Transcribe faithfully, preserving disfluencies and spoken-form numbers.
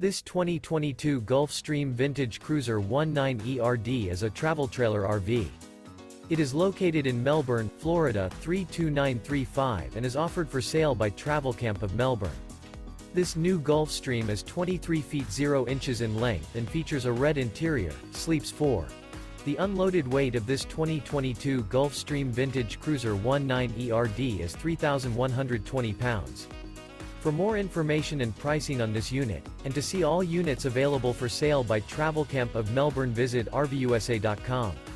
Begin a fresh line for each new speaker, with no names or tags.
This twenty twenty-two Gulfstream Vintage Cruiser nineteen E R D is a travel trailer R V. It is located in Melbourne, Florida three two nine three five and is offered for sale by Travelcamp of Melbourne. This new Gulfstream is twenty-three feet zero inches in length and features a red interior, sleeps four. The unloaded weight of this twenty twenty-two Gulfstream Vintage Cruiser nineteen E R D is three thousand one hundred twenty pounds. For more information and pricing on this unit, and to see all units available for sale by Travelcamp of Melbourne, visit R V U S A dot com.